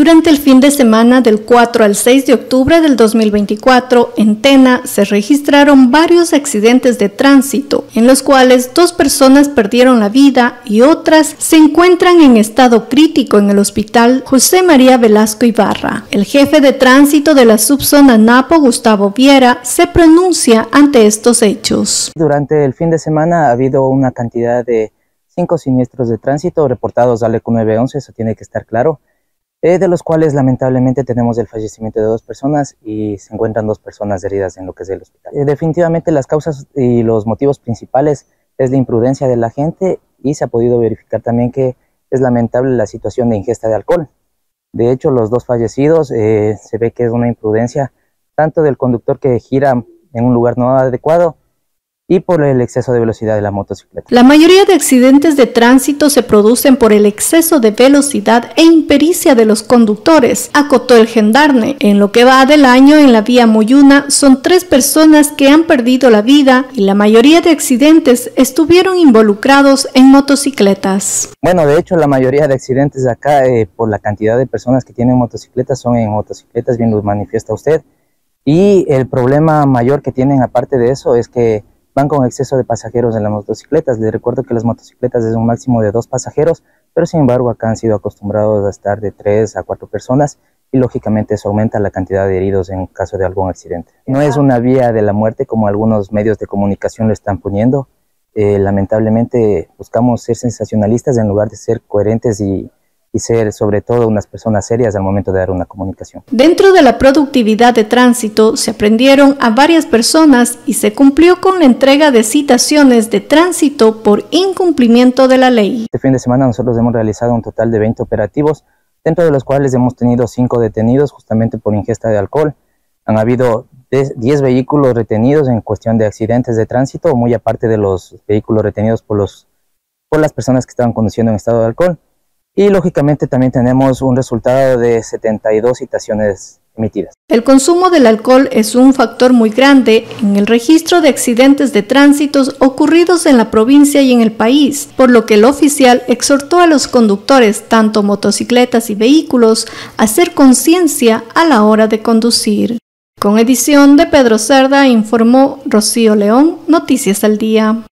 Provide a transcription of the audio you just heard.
Durante el fin de semana del 4 al 6 de octubre del 2024, en Tena se registraron varios accidentes de tránsito, en los cuales 2 personas perdieron la vida y otras se encuentran en estado crítico en el hospital José María Velasco Ibarra. El jefe de tránsito de la subzona Napo, Gustavo Viera, se pronuncia ante estos hechos. Durante el fin de semana ha habido una cantidad de 5 siniestros de tránsito reportados al ECU 911, eso tiene que estar claro. De los cuales lamentablemente tenemos el fallecimiento de 2 personas y se encuentran 2 personas heridas en lo que es el hospital. Definitivamente las causas y los motivos principales es la imprudencia de la gente y se ha podido verificar también que es lamentable la situación de ingesta de alcohol. De hecho, los 2 fallecidos se ve que es una imprudencia tanto del conductor que gira en un lugar no adecuado y por el exceso de velocidad de la motocicleta. La mayoría de accidentes de tránsito se producen por el exceso de velocidad e impericia de los conductores, acotó el gendarme. En lo que va del año en la vía Moyuna son 3 personas que han perdido la vida y la mayoría de accidentes estuvieron involucrados en motocicletas. Bueno, de hecho la mayoría de accidentes acá por la cantidad de personas que tienen motocicletas son en motocicletas, bien lo manifiesta usted. Y el problema mayor que tienen aparte de eso es que van con exceso de pasajeros en las motocicletas. Les recuerdo que las motocicletas es un máximo de 2 pasajeros, pero sin embargo acá han sido acostumbrados a estar de 3 a 4 personas y lógicamente eso aumenta la cantidad de heridos en caso de algún accidente. No es una vía de la muerte como algunos medios de comunicación lo están poniendo. Lamentablemente buscamos ser sensacionalistas en lugar de ser coherentes y ser sobre todo unas personas serias al momento de dar una comunicación. Dentro de la productividad de tránsito se aprendieron a varias personas y se cumplió con la entrega de citaciones de tránsito por incumplimiento de la ley. Este fin de semana nosotros hemos realizado un total de 20 operativos, dentro de los cuales hemos tenido 5 detenidos justamente por ingesta de alcohol. Han habido 10 vehículos retenidos en cuestión de accidentes de tránsito, muy aparte de los vehículos retenidos por las personas que estaban conduciendo en estado de alcohol. Y lógicamente también tenemos un resultado de 72 citaciones emitidas. El consumo del alcohol es un factor muy grande en el registro de accidentes de tránsito ocurridos en la provincia y en el país, por lo que el oficial exhortó a los conductores, tanto motocicletas y vehículos, a hacer conciencia a la hora de conducir. Con edición de Pedro Cerda, informó Rocío León, Noticias al Día.